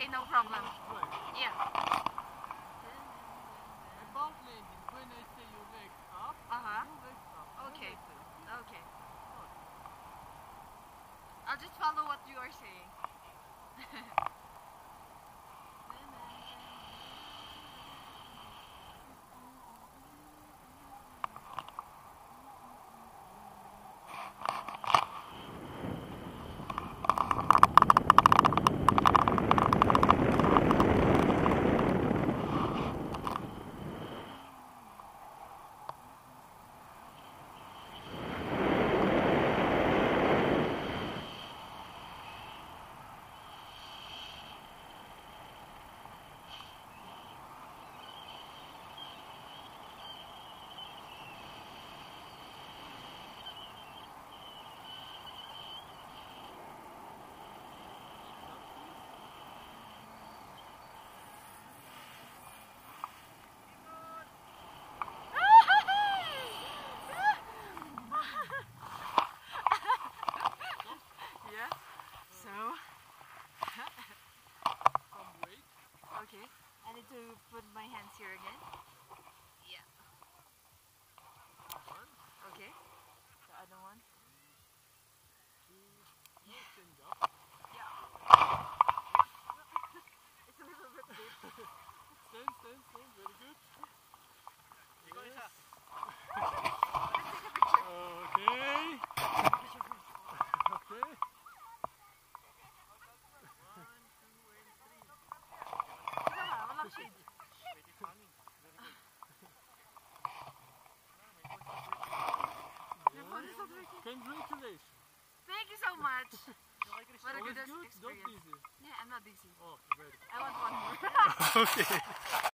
Okay, no problem. Yeah. About landing, when I say your legs up, your legs up. Okay. Okay. I'll just follow what you are saying. Okay, I need to put my hands here again. Yeah. Okay. The other one. Yeah. Yeah. It's a little bit deep. Stand, very good. Yes. Let's take a picture. Okay. Okay. Walang shade. Your phone is not working. Congratulations. Thank you so much. What a All good is good? Don't experience. busy. Yeah, I'm not busy. Oh, very I want one more. okay.